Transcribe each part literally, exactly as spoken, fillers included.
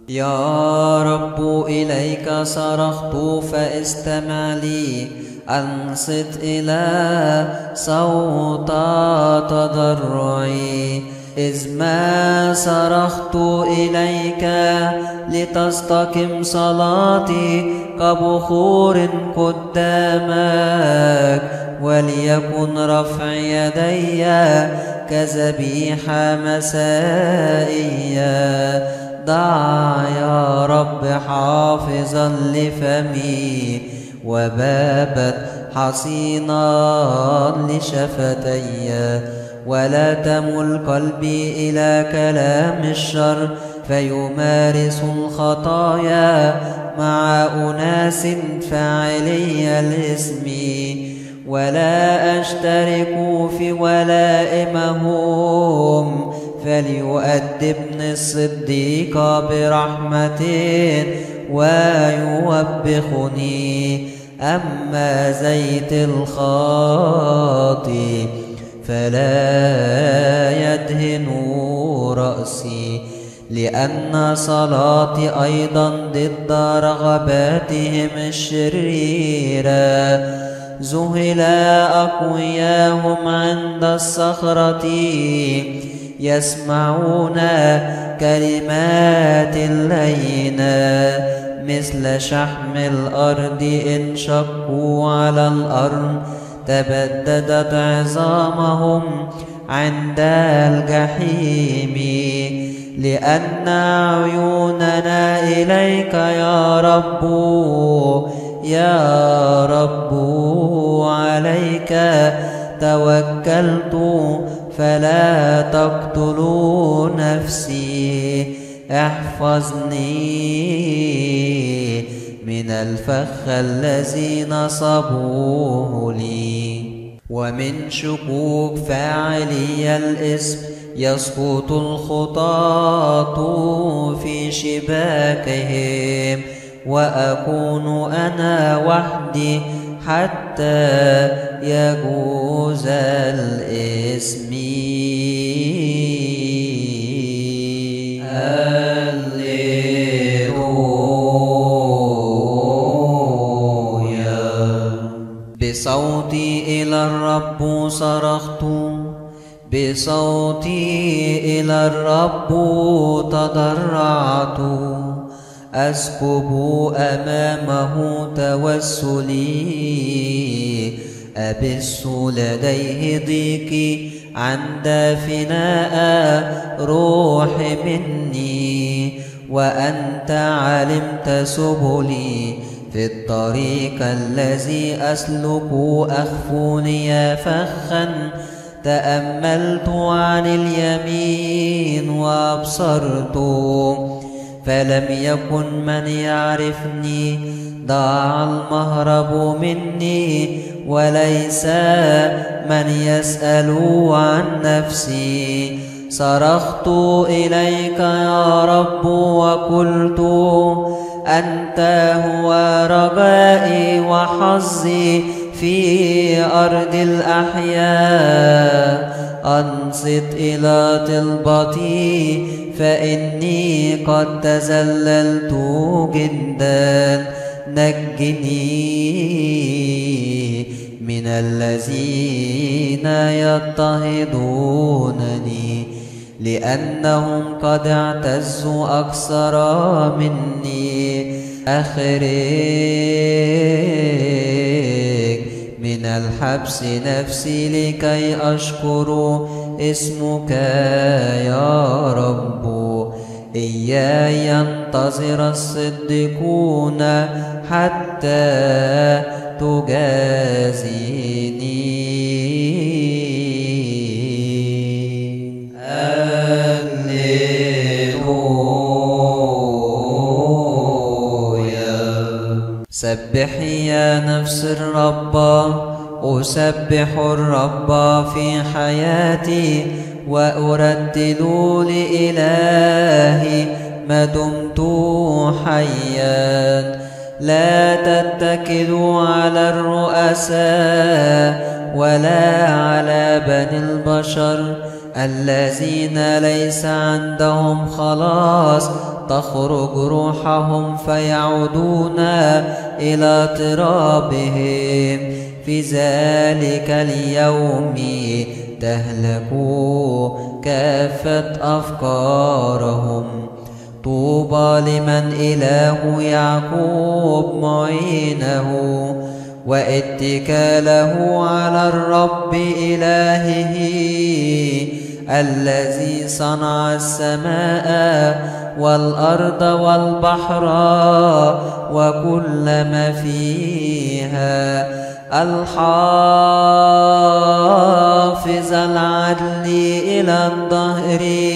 يا رب إليك صرخت فاستمع لي، أنصت إلى صوت تضرعي. إذ ما صرخت إليك لتستقم صلاتي كبخور قدامك، وليكن رفع يدي كذبيحة مسائية. ضع يا رب حافظا لفمي، وبابا حصينا لشفتي، ولا تمل قلبي إلى كلام الشر فيمارس الخطايا مع أناس فاعلي الإثم، ولا أشترك في ولائمهم فليؤدبني الصديق برحمة ويوبخني. أما زيت الخاطي فلا يدهن رأسي، لأن صلاتي أيضا ضد رغباتهم الشريرة. ذهل أقوياهم عند الصخرة، يسمعون كلمات اللينة مثل شحم الأرض. إن شقوا على الأرض تبددت عظامهم عند الجحيم. لأن عيوننا إليك يا رب، يا رب عليك توكلت، فلا تقتلوا نفسي. احفظني من الفخ الذي نصبوه لي، ومن شكوك فاعلي الإثم يسقط الخطاة في شباكهم، وأكون أنا وحدي حتى يجوز الإثم. بصوتي إلى الرب صرخت، بصوتي إلى الرب تضرعت. أسكب أمامه توسلي، أبث لديه ضيقي عند فناء روح مني. وأنت علمت سبلي، في الطريق الذي أسلك أخفوني فخا. تأملت عن اليمين وأبصرت، فلم يكن من يعرفني. ضاع المهرب مني، وليس من يسأل عن نفسي. صرخت إليك يا رب وقلت، أنت هو رجائي وحظي في أرض الأحياء. أنصت إلى طلبتي، فإني قد تذللت جدا. نجني من الذين يضطهدونني، لأنهم قد اعتزوا أكثر مني. أخرج من الحبس نفسي لكي أشكر اسمك يا رب. إياي ينتظر الصديقون حتى تجازيني. سبحي يا نفس الرب، أسبح الرب في حياتي، وأرتل لإلهي ما دمت حيا. لا تتكلوا على الرؤساء ولا على بني البشر، الذين ليس عندهم خلاص تخرج روحهم فيعودون إلى ترابهم. في ذلك اليوم تهلك كافة أفكارهم. طوبى لمن إله يعقوب معينه واتكاله على الرب إلهه، الذي صنع السماء والأرض والبحر وكل ما فيها، الحافظ العدل إلى الدهر،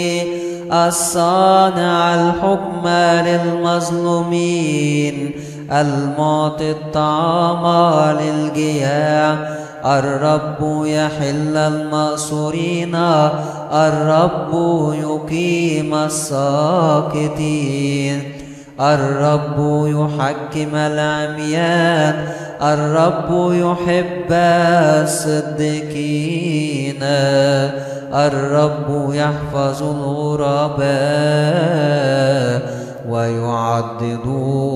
الصانع الحكم للمظلومين، المعطي الطعام للجياع. الرب يحل المأسورين، الرب يقيم الساقطين، الرب يحكم العميان، الرب يحب الصديقين، الرب يحفظ الغرباء ويعضد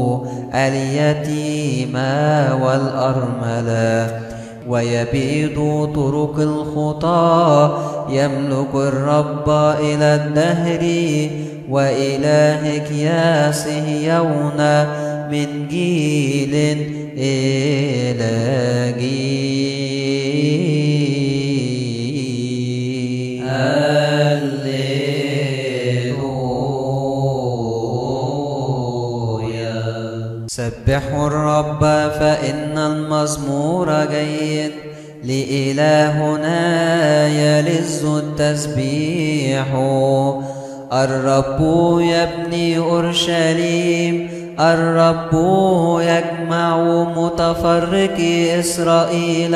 اليتيم والأرملة، ويبيد طرق الخطى. يملك الرب إلى الدهر، وإلهك يصهيون من جيل إلى جيل. هللويا. سبحوا الرب فإن المزمور جيد، لإلهنا يلذ التسبيح. الرب يبني أورشليم، الرب يجمع متفرقي إسرائيل،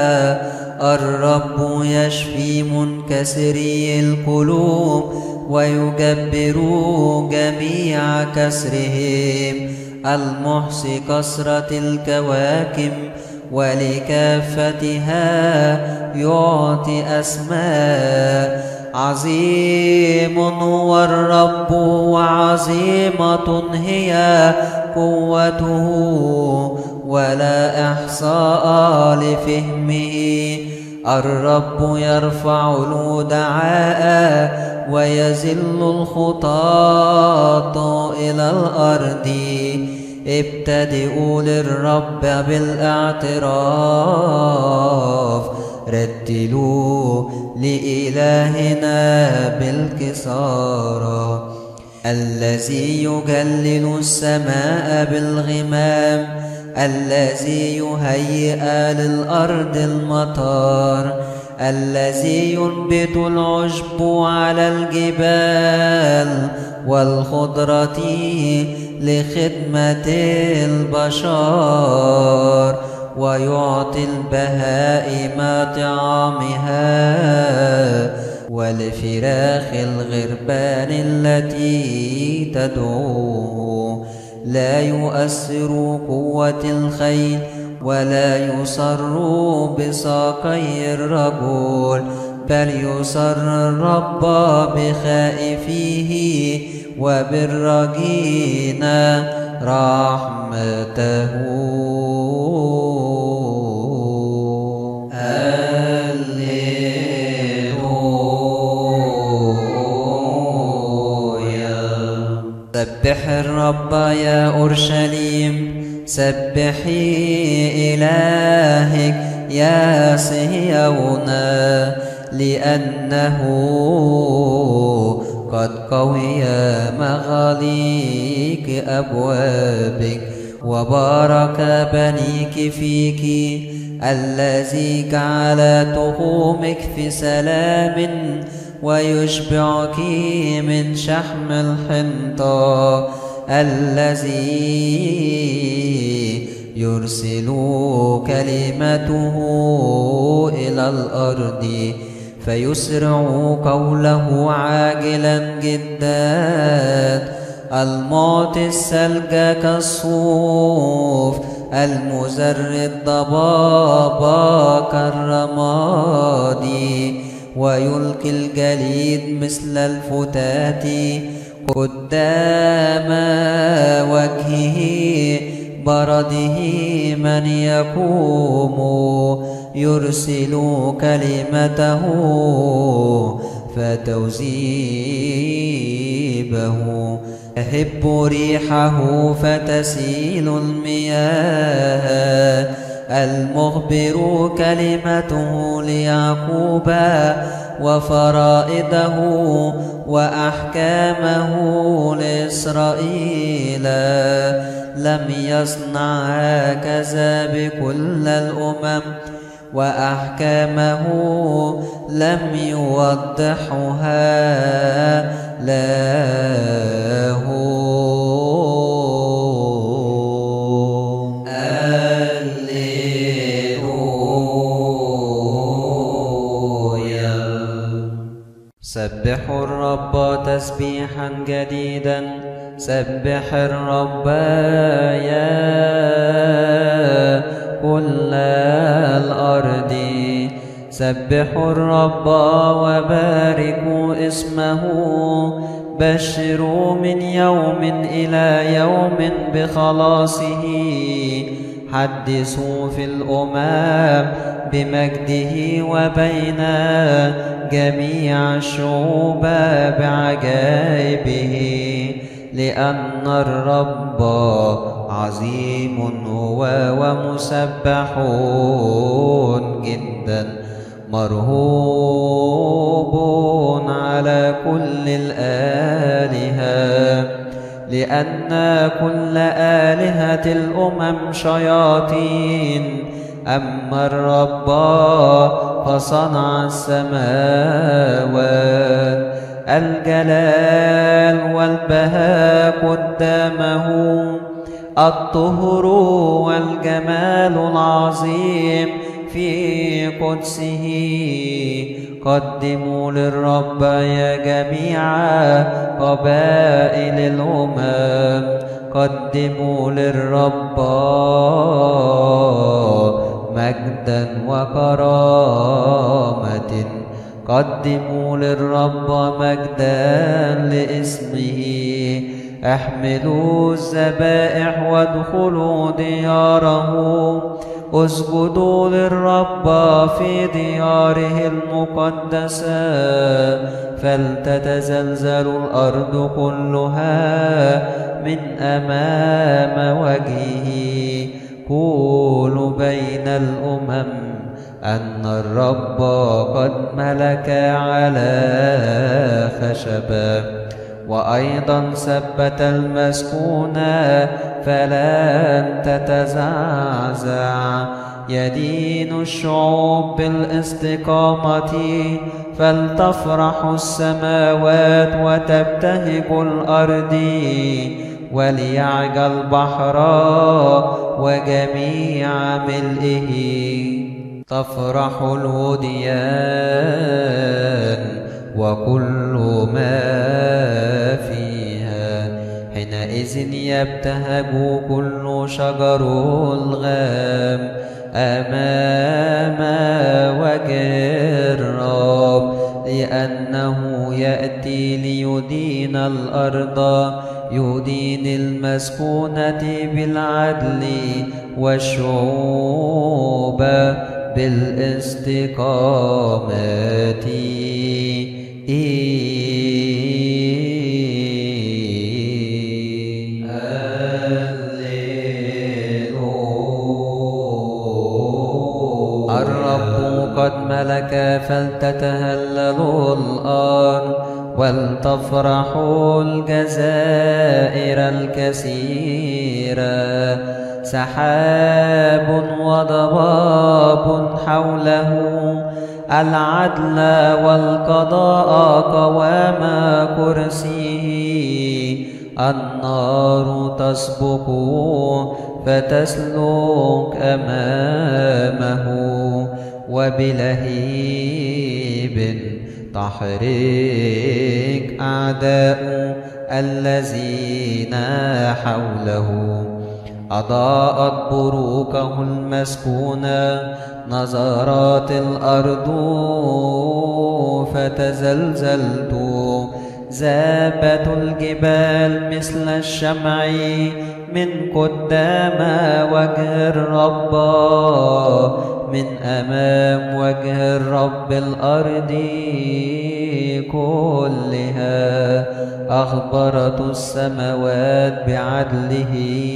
الرب يشفي منكسري القلوب ويجبر جميع كسرهم، المحصي كثرة الكواكب ولكافتها يعطي أسماء. عظيم هو الرب وعظيمة هي قوته، ولا إحصاء لفهمه. الرب يرفع الودعاء ويذل الخطاة إلى الأرض. ابتدئوا للرب بالاعتراف، رتلوا لإلهنا بالكسارى. الذي يجلل السماء بالغمام، الذي يهيئ للأرض المطر، الذي ينبت العشب على الجبال والخضرة لخدمة البشر، ويعطي البهائم طعامها والفراخ الغربان التي تدعوه. لا يؤثر قوة الخيل ولا يسر بساقي الرجل، بل يسر الرب بخائفيه وبالراجين رحمته. هللويا. سبح الرب يا أورشليم، سبحي إلهك يا صهيون، لأنه قد قوي مغاليق أبوابك، وبارك بنيك فيك. الذي جعل تخومك في سلام، ويشبعك من شحم الحنطة. الذي يرسل كلمته إلى الأرض، فيسرع قوله عاجلا جدا. المعطي الثلج كالصوف، المزر الضباب كالرماد، ويلقي الجليد مثل الفتات قدام وجهه برده من يقوم يرسل كلمته فتذيبه يهب ريحه فتسيل المياه المخبر كلمته ليعقوب وفرائده وأحكامه لإسرائيل لم يصنع هكذا بكل الأمم وأحكامه لم يوضحها له. سبحوا الرب تسبيحا جديدا، سبح الرب يا كل الأرض، سبحوا الرب وباركوا اسمه، بشروا من يوم إلى يوم بخلاصه، حدثوا في الأمم بمجده وبين جميع الشعوب بعجائبه، لأن الرب عظيم هو ومسبح جدا، مرهوب على كل الآلهة، لأن كل آلهة الأمم شياطين، أما الرب فصنع السماوات، الجلال والبهاء قدامه، الطهر والجمال العظيم في قدسه. قدموا للرب يا جميع قبائل الأمم، قدموا للرب مجدا وكرامة، قدموا للرب مجدا لاسمه، احملوا الذبائح وادخلوا دياره، اسجدوا للرب في دياره المقدسة، فلتتزلزل الأرض كلها من أمام وجهه. قولوا بين الأمم أن الرب قد ملك على خشبة، وأيضا ثبت المسكون فلن تتزعزع. يدين الشعوب بالاستقامة، فلتفرح السماوات وتبتهج الأرض، وليعج البحر وجميع ملئه، تفرح الوديان وكل ما فيها، حينئذ يبتهج كل شجر الغام أمام وجه الرب، لأنه يأتي ليدين الأرض، يدين المسكونة بالعدل والشعوب بالاستقامة. الرب قد ملك فلتتهلل الأرض، ولتفرح الجزائر الكثيرة. سحاب وضباب حوله، العدل والقضاء قوام كرسيه. النار تسبق فتسلك أمامه، وبلهيب تحرق أعداء الذين حوله. أضاءت بروقه المسكونة، نظرت الأرض فتزلزلت، ذابت الجبال مثل الشمع من قدام وجه الرب، من أمام وجه الرب الأرض كلها. أخبرت السماوات بعدله،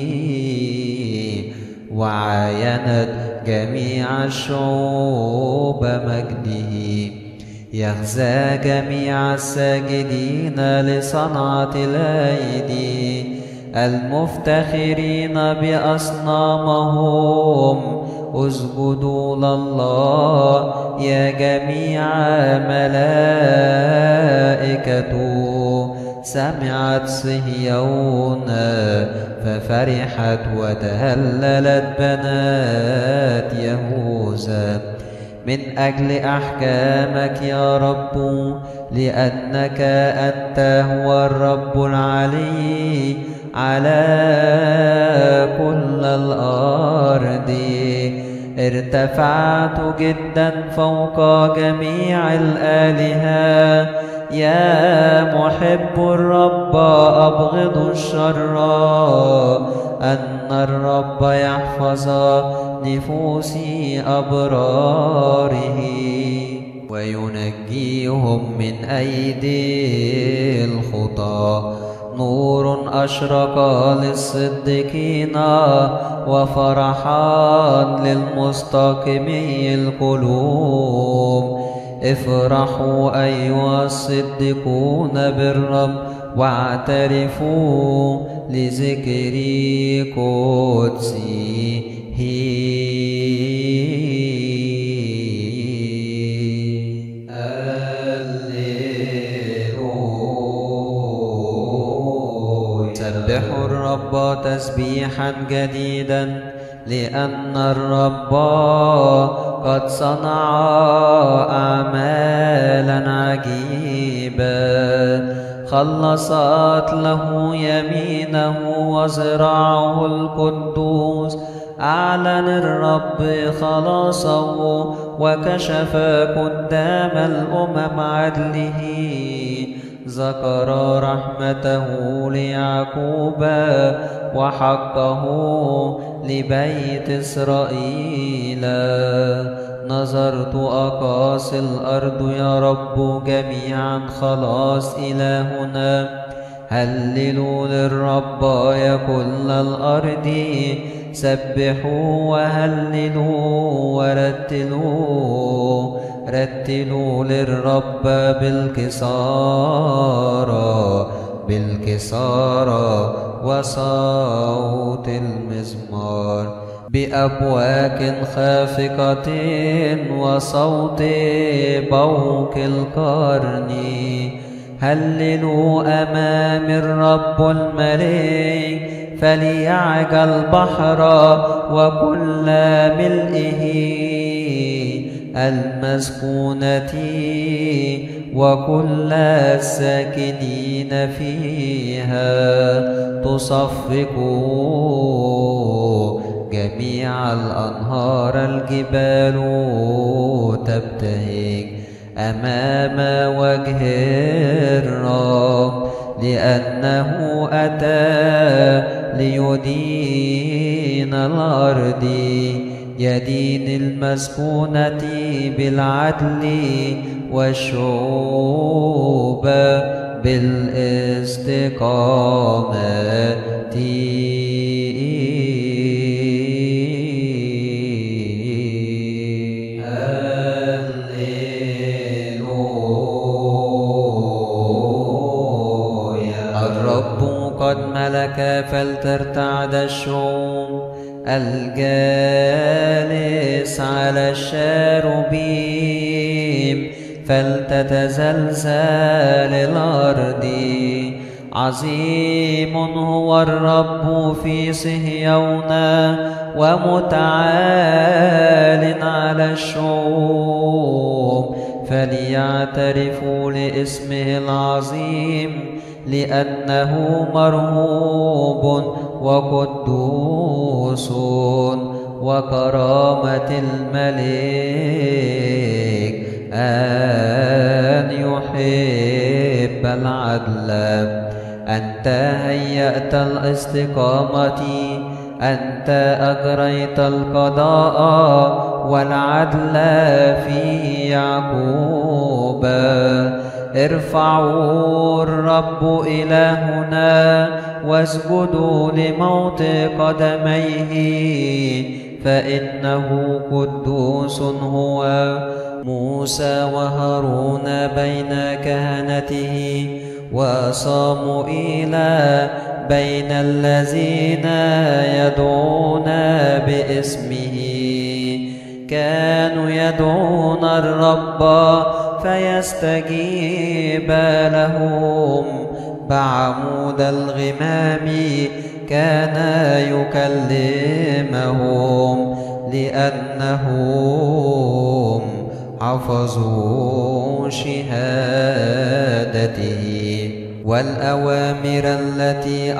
وعاينت جميع الشعوب مجده. يغزى جميع الساجدين لصنعة الأيدي، المفتخرين بأصنامهم. اسجدوا لله يا جميع ملائكته. سمعت صهيون ففرحت، وتهللت بنات يهوذا من أجل أحكامك يا رب، لأنك أنت هو الرب العلي على كل الأرض. ارتفعت جدا فوق جميع الآلهة، يا محب الرب أبغض الشر، أن الرب يحفظ نفوس أبراره، وينجيهم من أيدي الخطى. نور أشرق للصديقين، وفرحا للمستقيمي القلوب. افرحوا أيها الصديقون بالرب، واعترفوا لذكر قدسه. سبحوا الرب تسبيحا جديدا، لأن الرب قد صنع أعمالا عجيبة. خلصت له يمينه وذراعه القدوس. أعلن الرب خلاصه، وكشف قدام الأمم عدله. ذكر رحمته ليعقوب، وحقه لبيت إسرائيل. نظرت أقاصي الأرض يا رب جميعا خلاص إلهنا. هللوا للرب يا كل الأرض، سبحوا وهللوا ورتلوا. رتلوا للرب بالكسارى بالكسارى وصوت المزمار، بأبواق خافقة وصوت بوق القرن. هللوا أمام الرب الملك، فليعج البحر وكل ملئه، المسكونة وكل الساكنين فيها. تصفقوا جميع الأنهار، الجبال تبتهج أمام وجه الرب، لأنه أتى ليدين الأرض. يدين المسكونة بالعدل، والشعوب بالاستقامة. الرب قد ملك فلترتعد الشعوب، الجالس على الشاروبيم فلتتزلزل الأرض. عظيم هو الرب في صهيون، ومتعال على الشعوب. فليعترفوا لاسمه العظيم، لأنه مرهوب وقدوس، وكرامة الملك أن يحب العدل. أنت هيأت الاستقامة، أنت أجريت القضاء والعدل في يعقوب. ارفعوا الرب إلهنا واسجدوا لموت قدميه، فإنه قدوس هو. موسى وهارون بين كهنته، وصموئيل بين الذين يدعون باسمه. كانوا يدعون الرب فيستجيب لهم. بعمود الغمام كان يكلمهم، لأنهم حفظوا شهادته والأوامر التي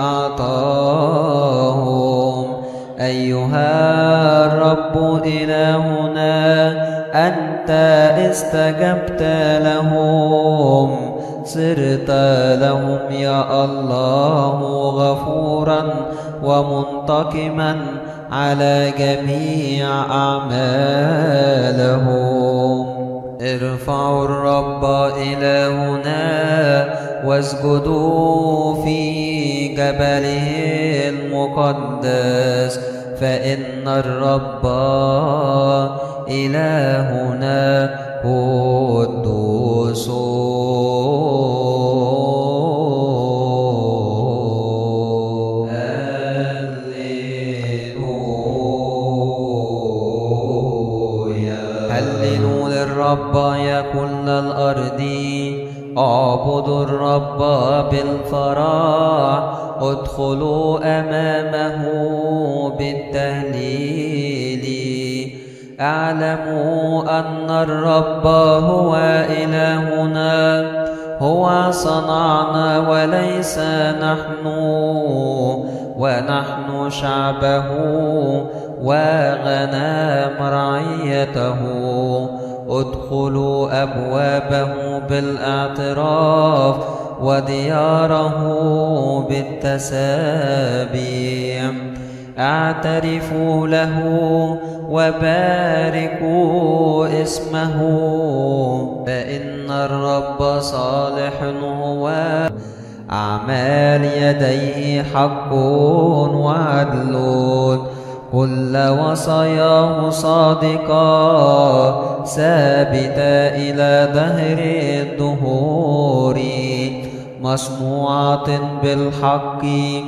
أعطاهم. أيها الرب إلهنا، أنت استجبت لهم، صرت لهم يا الله غفورا ومنتقما على جميع أعمالهم. ارفعوا الرب إلهنا واسجدوا في جبله المقدس، فإن الرب إلهنا قدوس. هللوا للرب يا كل الأرض، اعبدوا الرب بالفرح، ادخلوا أمامه بالتهليل. اعلموا أن الرب هو إلهنا، هو صنعنا وليس نحن، ونحن شعبه وغنم رعيته. ادخلوا أبوابه بالاعتراف ودياره بالتسابيح. اعترفوا له وباركوا اسمه، فإن الرب صالح هو. أعمال يديه حق وعدل، كل وصاياه صادقة ثابتة إلى دهر الدهور. مسموعة بالحق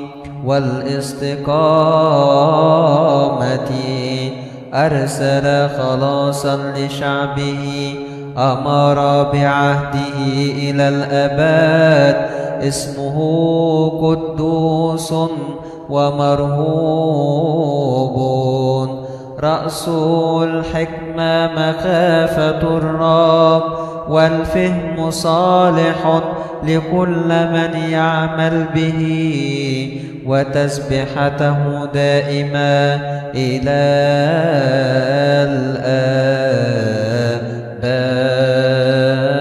والاستقامة، أرسل خلاصا لشعبه، أمر بعهده إلى الأبد. اسمه قدوس ومرهوب. رأس الحكمة مخافة الرب، والفهم صالح لكل من يعمل به، وتسبحته دائما إلى الآباد.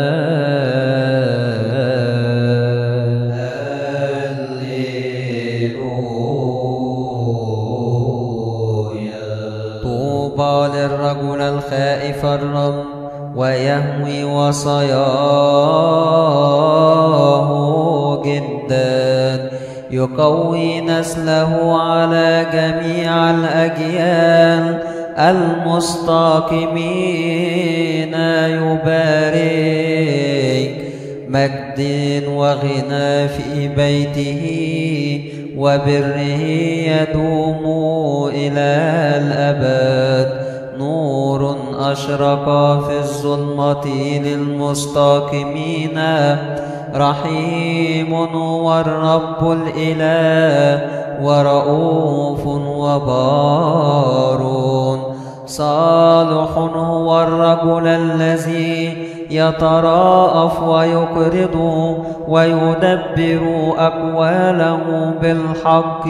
طوبى للرجل الخائف الرب ويهوي وصاياه جدا، يقوي نسله على جميع الأجيال. المستقيمين يبارك، مجد وغنى في بيته، وبره يدوم إلى الأبد. نور أشرق في الظلمة للمستقيمين، رحيم هو الرب الإله، ورؤوف وبار. صالح هو الرجل الذي يتراءف ويقرض ويدبر أقواله بالحق،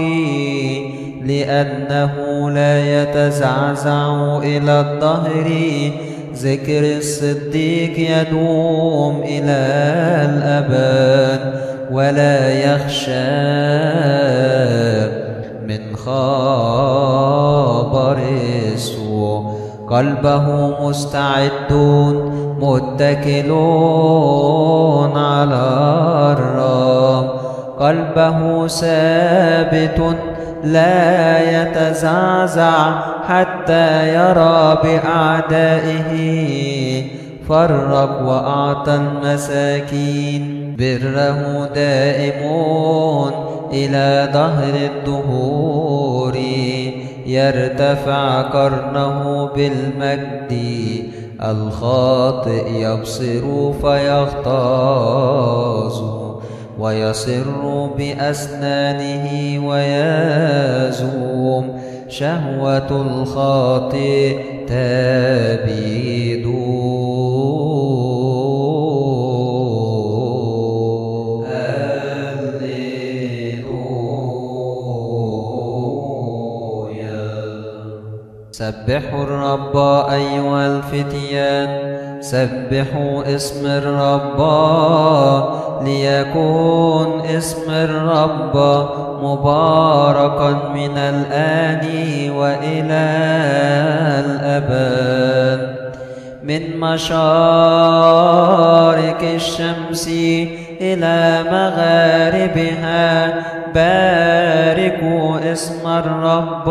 لأنه لا يتزعزع إلى الدهر. ذكر الصديق يدوم إلى الأبد، ولا يخشى من خبر السوء. قلبه مستعد متكلون على الرب، قلبه ثابت لا يتزعزع حتى يرى بأعدائه. فرق وأعطى المساكين، بره دائمون إلى دهر الدهور. يرتفع قرنه بالمجد، الخاطئ يبصر فيغتاظ، ويصر بأسنانه ويزوم. شهوة الخاطئ تبيد. سبحوا الرب أيها الفتيان، سبحوا اسم الرب، ليكون اسم الرب مباركا من الآن وإلى الأبد. من مشارق الشمس إلى مغاربها باركوا اسم الرب.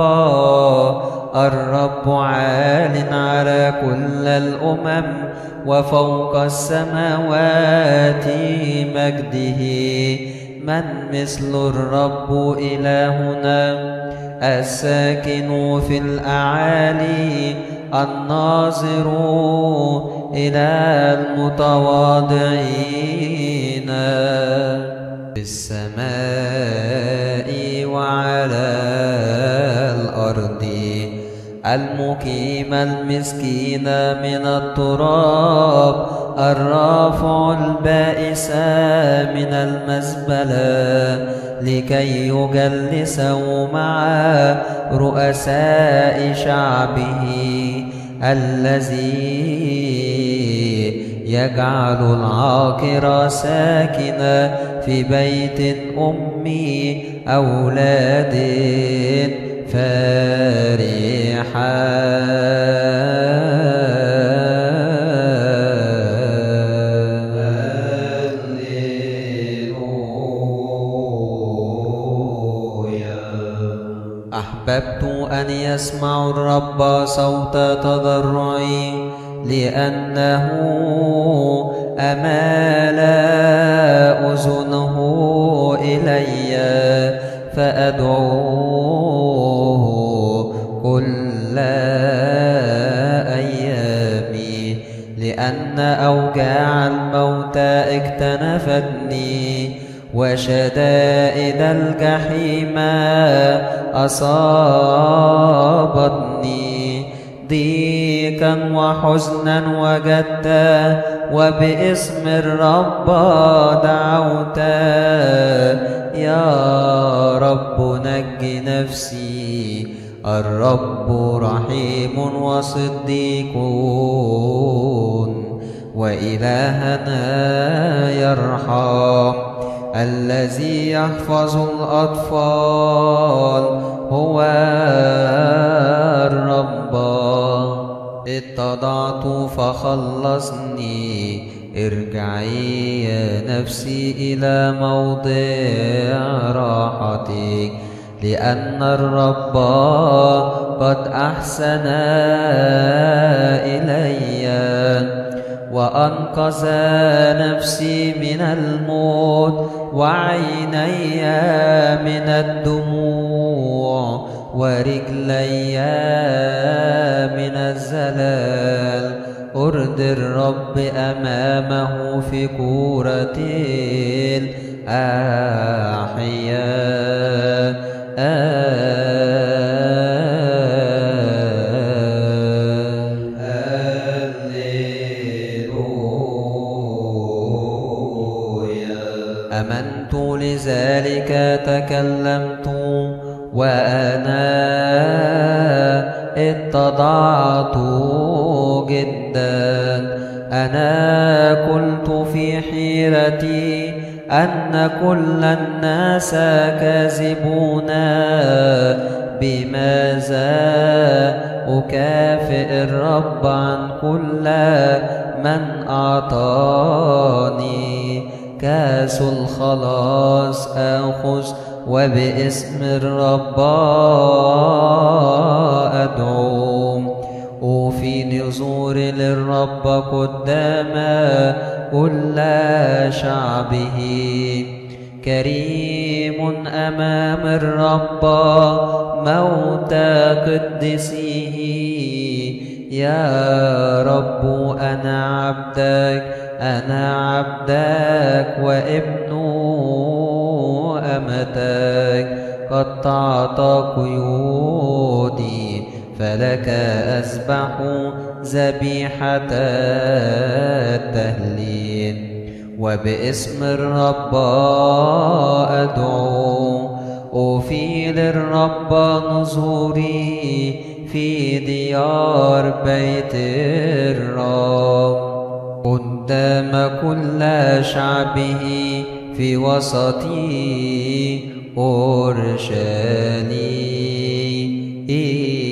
الرب عال على كل الأمم، وفوق السماوات مجده. من مثل الرب إلهنا، الساكن في الأعالي، الناظر إلى المتواضعين في السماء وعلى الأرض. المقيم المسكين من التراب، الرافع البائس من المزبلة، لكي يجلسه مع رؤساء شعبه. الذي يجعل العاقر ساكنا في بيت أمي، أولاد فرحا. أحببت أن يسمع الرب صوت تضرعي، لأنه أمال أذنه إلي، فأدعوه كل أيامي. لأن أوجاع الموت اكتنفتني، وشدائد الجحيم أصابتني. ضيقا وحزنا وجدت، وباسم الرب دعوت. يا رب نج نفسي، الرب رحيم وصديق، وإلهنا يرحم. الذي يحفظ الأطفال هو الرب. اتضعت فخلصني، ارجعي يا نفسي إلى موضع راحتك. لأن الرب قد أحسن إلي، وأنقذ نفسي من الموت، وعيني من الدموع، ورجلي من الزلال. أرض الرب أمامه في كورة الأحياء. وأنا اتضعت جدا. أنا قلت في حيرتي أن كل الناس كاذبون، بماذا أكافئ الرب عن كل من أعطاني؟ كاس الخلاص آخذ وباسم الرب أدعو، وفي نذور للرب قدام كل شعبه. كريم أمام الرب موت قدسيه. يا رب أنا عبدك، أنا عبدك وابن أمتك، قطعت قيودي فلك أسبح ذبيحة التهليل. وباسم الرب أدعو، أوفي للرب نذوري في ديار بيت الرب، قدام كل شعبه في وسط أورشليم.